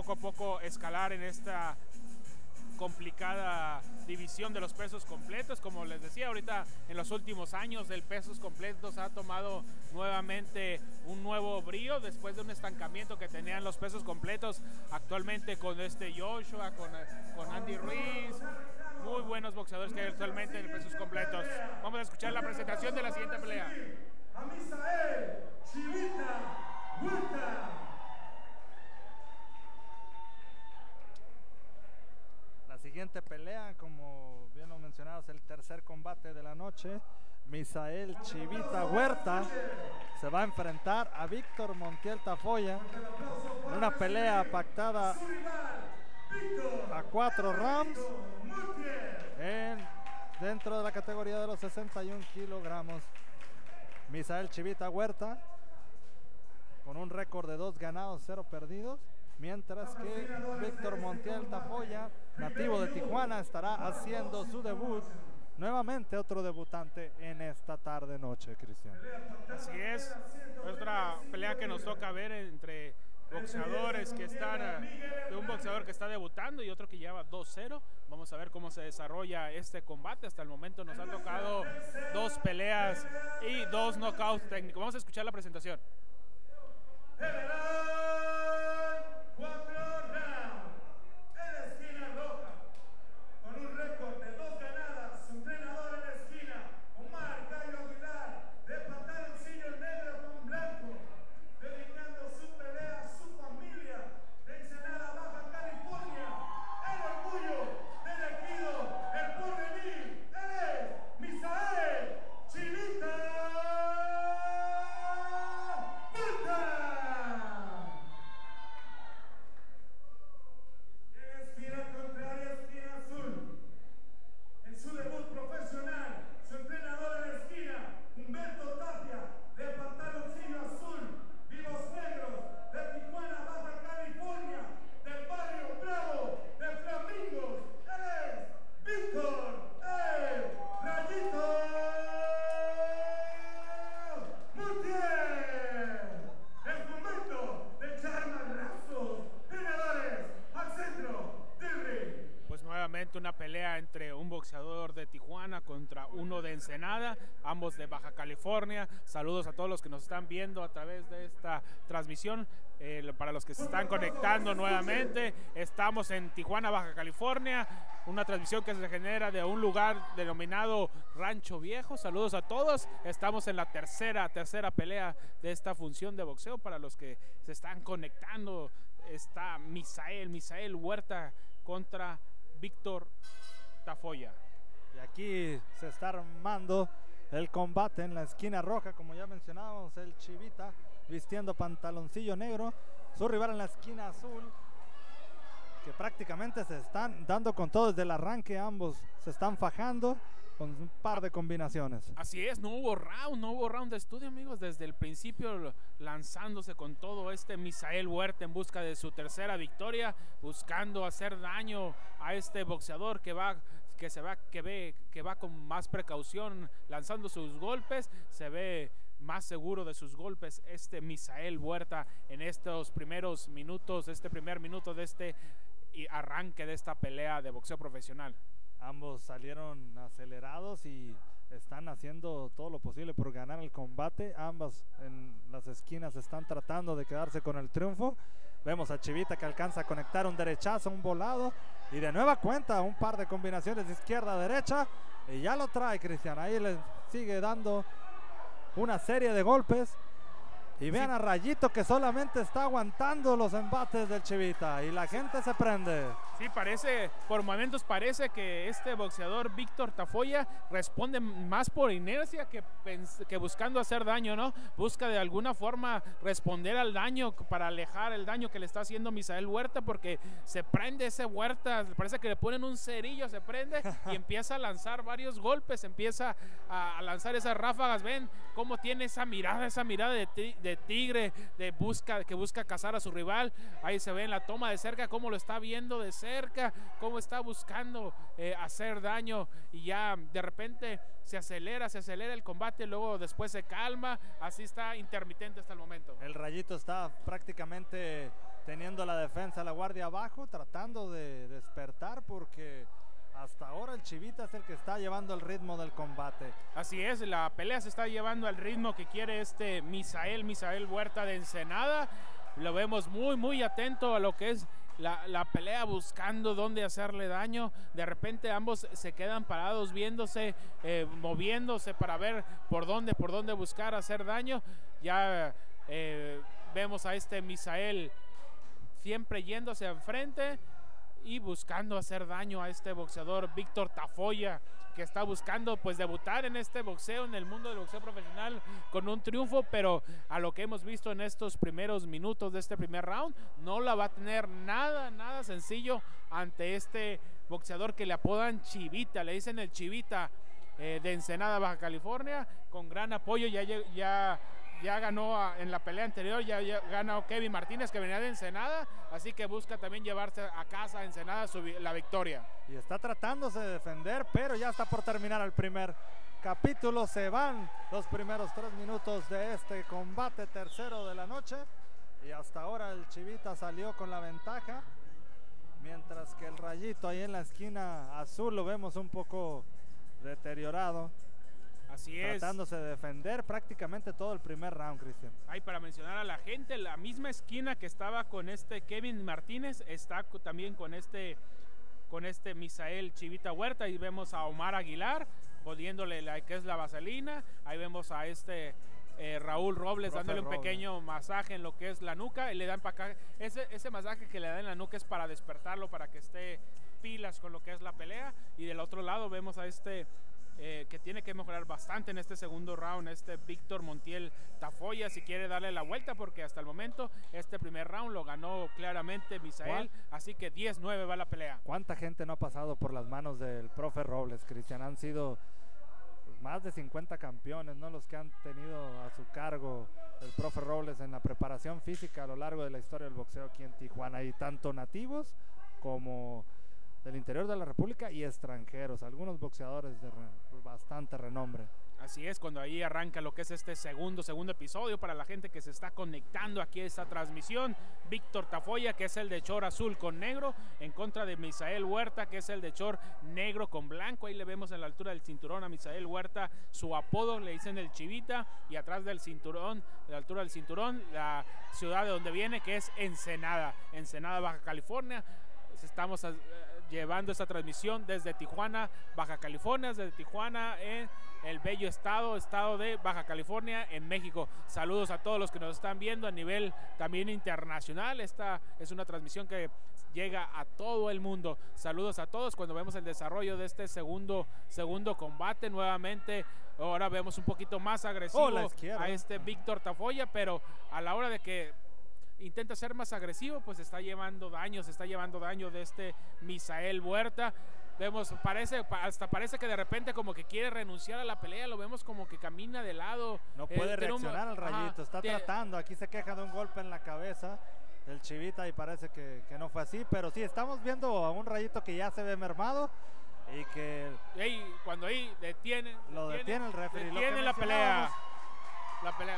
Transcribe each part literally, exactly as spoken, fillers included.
poco a poco escalar en esta complicada división de los pesos completos. Como les decía, ahorita en los últimos años el pesos completos ha tomado nuevamente un nuevo brío después de un estancamiento que tenían los pesos completos actualmente con este Joshua, con, con Andy Ruiz, muy buenos boxeadores que hay actualmente en pesos completos. Vamos a escuchar la presentación de la siguiente pelea. A Misael Chivita Huerta. La siguiente pelea, como bien lo mencionado, es el tercer combate de la noche. Misael Chivita Huerta se va a enfrentar a Víctor Montiel Tafoya en una pelea pactada a cuatro rounds en, dentro de la categoría de los sesenta y un kilogramos. Misael Chivita Huerta con un récord de dos ganados, cero perdidos, mientras que Víctor Montiel Tafoya, nativo de Tijuana, estará haciendo su debut. Nuevamente otro debutante en esta tarde noche, Cristian. Así es, otra pelea que nos toca ver entre boxeadores que están, de un boxeador que está debutando y otro que lleva dos cero. Vamos a ver cómo se desarrolla este combate. Hasta el momento nos ha tocado dos peleas y dos knockouts técnicos. Vamos a escuchar la presentación. Cuatro rounds en la esquina roja, con un récord de dos ganadas, su entrenador en la esquina, Omar Gallo Aguilar, de pantaloncillo negro con blanco, dedicando su pelea a su familia de Ensenada, Baja California, el orgullo del ejido, el porvenir, él es Misael Chivita Huerta. Su debut profesional, su entrenador en la esquina, Humberto Tapia, de pantaloncillo azul, vivos negros, de Tijuana, Baja California, del barrio Bravo, de Flamingos, él es Víctor El Rayito Montiel. Es momento de echar madrazos, ganadores al centro del ring. Pues nuevamente una pelea entre un boxeador de Tijuana contra uno de Ensenada, ambos de Baja California. Saludos a todos los que nos están viendo a través de esta transmisión. Eh, para los que se están conectando nuevamente, estamos en Tijuana, Baja California, una transmisión que se genera de un lugar denominado Rancho Viejo. Saludos a todos. Estamos en la tercera, tercera pelea de esta función de boxeo. Para los que se están conectando, está Misael, Misael Huerta contra Víctor Tafoya. Y aquí se está armando el combate en la esquina roja, como ya mencionábamos, el Chivita vistiendo pantaloncillo negro, su rival en la esquina azul, que prácticamente se están dando con todo desde el arranque. Ambos se están fajando con un par de combinaciones. Así es, no hubo round, no hubo round de estudio, amigos, desde el principio lanzándose con todo este Misael Huerta en busca de su tercera victoria, buscando hacer daño a este boxeador que va que se va que ve que va con más precaución lanzando sus golpes. Se ve más seguro de sus golpes este Misael Huerta en estos primeros minutos, este primer minuto de este arranque de esta pelea de boxeo profesional. Ambos salieron acelerados y están haciendo todo lo posible por ganar el combate. Ambas en las esquinas están tratando de quedarse con el triunfo. Vemos a Chivita que alcanza a conectar un derechazo, un volado, y de nueva cuenta un par de combinaciones de izquierda a derecha, y ya lo trae Cristian. Ahí le sigue dando una serie de golpes. Y vean a Rayito que solamente está aguantando los embates del Chivita y la gente se prende. Sí, parece, por momentos parece que este boxeador Víctor Tafoya responde más por inercia que, que buscando hacer daño, ¿no? Busca de alguna forma responder al daño para alejar el daño que le está haciendo Misael Huerta, porque se prende ese Huerta, parece que le ponen un cerillo, se prende y empieza a lanzar varios golpes, empieza a, a lanzar esas ráfagas. Ven cómo tiene esa mirada, esa mirada de, ti, de tigre, de busca, que busca cazar a su rival. Ahí se ve en la toma de cerca cómo lo está viendo de cerca, cómo está buscando eh, hacer daño, y ya de repente se acelera, se acelera el combate, luego después se calma. Así está intermitente hasta el momento. El Rayito está prácticamente teniendo la defensa, la guardia abajo, tratando de despertar porque hasta ahora el Chivita es el que está llevando el ritmo del combate. Así es, la pelea se está llevando al ritmo que quiere este Misael, Misael Huerta de Ensenada. Lo vemos muy, muy atento a lo que es la, la pelea, buscando dónde hacerle daño. De repente ambos se quedan parados viéndose, eh, moviéndose para ver por dónde, por dónde buscar hacer daño. Ya eh, vemos a este Misael siempre yéndose enfrente y buscando hacer daño a este boxeador Víctor Tafoya, que está buscando pues debutar en este boxeo, en el mundo del boxeo profesional con un triunfo, pero a lo que hemos visto en estos primeros minutos de este primer round, no la va a tener nada, nada sencillo ante este boxeador que le apodan Chivita, le dicen el Chivita eh, de Ensenada, Baja California, con gran apoyo. Ya, ya Ya ganó a, en la pelea anterior, ya, ya ganó Kevin Martínez, que venía de Ensenada, así que busca también llevarse a casa a Ensenada su, la victoria. Y está tratándose de defender, pero ya está por terminar el primer capítulo. Se van los primeros tres minutos de este combate tercero de la noche. Y hasta ahora el Chivita salió con la ventaja, mientras que el Rayito ahí en la esquina azul lo vemos un poco deteriorado. Así es. Tratándose de defender prácticamente todo el primer round, Cristian. Ahí para mencionar a la gente, la misma esquina que estaba con este Kevin Martínez, está también con este, con este Misael Chivita Huerta. Ahí vemos a Omar Aguilar, poniéndole la que es la vaselina. Ahí vemos a este eh, Raúl Robles Profe dándole un Robles. pequeño masaje en lo que es la nuca. Y le dan para acá, ese, ese masaje que le dan en la nuca es para despertarlo, para que esté pilas con lo que es la pelea. Y del otro lado vemos a este... Eh, que tiene que mejorar bastante en este segundo round, este Víctor Montiel Tafoya, si quiere darle la vuelta, porque hasta el momento este primer round lo ganó claramente Misael, así que diez nueve va la pelea. ¿Cuánta gente no ha pasado por las manos del profe Robles, Cristian? Han sido más de cincuenta campeones, ¿no?, los que han tenido a su cargo el profe Robles en la preparación física a lo largo de la historia del boxeo aquí en Tijuana, y tanto nativos como del interior de la República y extranjeros, algunos boxeadores de re, bastante renombre. Así es, cuando ahí arranca lo que es este segundo, segundo episodio, para la gente que se está conectando aquí a esta transmisión, Víctor Tafoya, que es el de short azul con negro, en contra de Misael Huerta, que es el de short negro con blanco. Ahí le vemos en la altura del cinturón a Misael Huerta, su apodo le dicen el Chivita, y atrás del cinturón, a la altura del cinturón, la ciudad de donde viene, que es Ensenada, Ensenada, Baja California. Estamos a, llevando esta transmisión desde Tijuana, Baja California, desde Tijuana en el bello estado, estado de Baja California en México. Saludos a todos los que nos están viendo a nivel también internacional. Esta es una transmisión que llega a todo el mundo. Saludos a todos cuando vemos el desarrollo de este segundo, segundo combate. Nuevamente, ahora vemos un poquito más agresivo oh, a este Víctor Tafoya, pero a la hora de que intenta ser más agresivo, pues está llevando daño, se está llevando daño de este Misael Huerta. Vemos, parece, hasta parece que de repente como que quiere renunciar a la pelea, lo vemos como que camina de lado. No puede eh, reaccionar un, al Rayito, ajá, está te, tratando, aquí se queja de un golpe en la cabeza el Chivita y parece que, que no fue así, pero sí, estamos viendo a un Rayito que ya se ve mermado y que... Y ahí, cuando ahí detiene... Lo detiene, detiene el referee. Detiene la pelea. La pelea.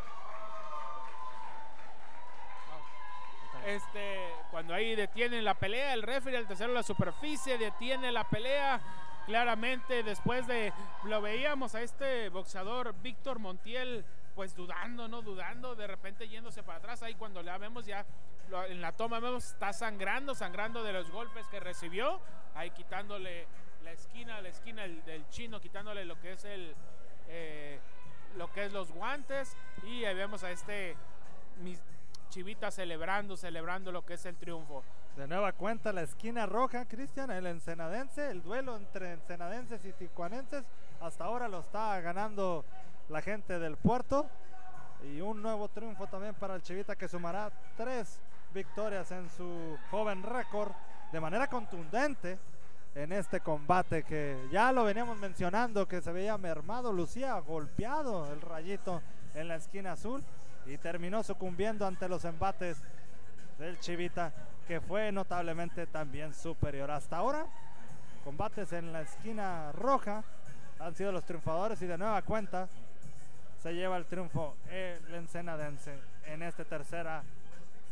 Este, cuando ahí detienen la pelea, el referee al tercero de la superficie detiene la pelea claramente. Después de, lo veíamos a este boxeador Víctor Montiel pues dudando, no dudando, de repente yéndose para atrás. Ahí cuando la vemos ya lo, en la toma vemos está sangrando, sangrando de los golpes que recibió, ahí quitándole la esquina, la esquina del, del chino, quitándole lo que es el eh, lo que es los guantes, y ahí vemos a este mis, Chivita celebrando, celebrando lo que es el triunfo. De nueva cuenta la esquina roja, Cristian, el ensenadense, el duelo entre ensenadenses y tijuanenses, hasta ahora lo está ganando la gente del puerto, y un nuevo triunfo también para el Chivita, que sumará tres victorias en su joven récord de manera contundente en este combate, que ya lo veníamos mencionando, que se veía mermado, lucía golpeado el Rayito en la esquina azul, y terminó sucumbiendo ante los embates del Chivita, que fue notablemente también superior. Hasta ahora, combates en la esquina roja han sido los triunfadores, y de nueva cuenta se lleva el triunfo el ensenadense en esta tercera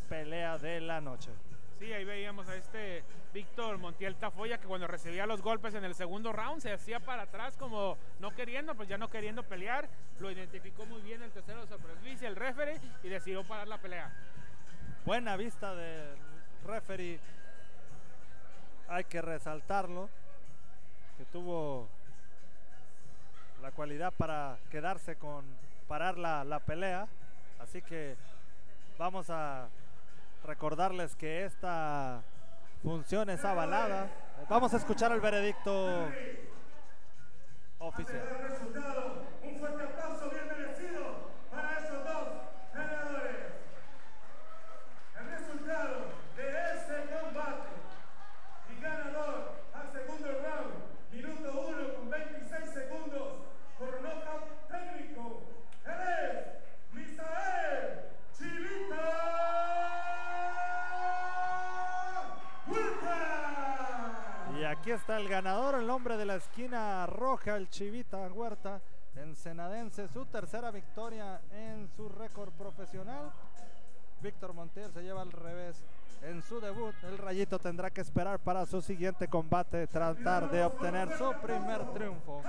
pelea de la noche. Sí, ahí veíamos a este Víctor Montiel Tafoya, que cuando recibía los golpes en el segundo round se hacía para atrás como no queriendo, pues ya no queriendo pelear. Lo identificó muy bien el tercero de superficie, el referee, y decidió parar la pelea. Buena vista del referee, hay que resaltarlo, que tuvo la cualidad para quedarse con parar la, la pelea. Así que vamos a recordarles que esta función es avalada. Vamos a escuchar el veredicto oficial. El resultado, un fuerte aplauso bien merecido para esos dos ganadores. El resultado de este combate y ganador al segundo round, minuto uno con veintiséis segundos, por nocaut técnico, él es Misael Chivita Huerta. Y aquí está el ganador, el hombre de la esquina roja, el Chivita Huerta, ensenadense, su tercera victoria en su récord profesional. Víctor Montiel se lleva al revés en su debut. El Rayito tendrá que esperar para su siguiente combate, tratar de obtener su primer triunfo.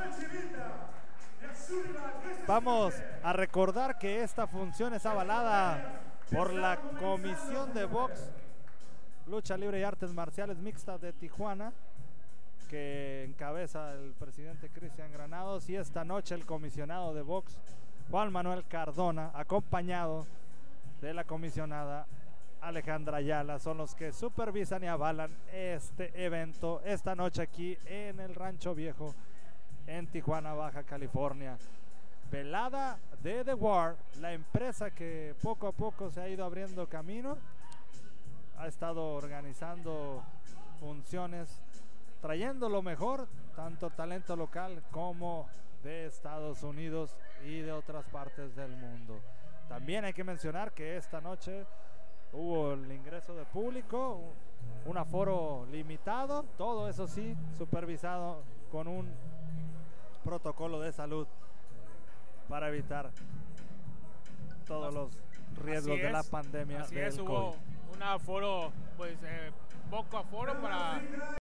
Vamos a recordar que esta función es avalada por la Comisión de Box, Lucha Libre y Artes Marciales Mixtas de Tijuana, que encabeza el presidente Cristian Granados, y esta noche el comisionado de box Juan Manuel Cardona, acompañado de la comisionada Alejandra Ayala, son los que supervisan y avalan este evento esta noche aquí en el Rancho Viejo en Tijuana, Baja California. Velada de The War, la empresa que poco a poco se ha ido abriendo camino, ha estado organizando funciones, trayendo lo mejor, tanto talento local como de Estados Unidos y de otras partes del mundo. También hay que mencionar que esta noche hubo el ingreso de público, un aforo limitado, todo eso sí, supervisado con un protocolo de salud para evitar todos los riesgos Así de es, la pandemia así del es, hubo COVID. un aforo, pues eh, poco aforo para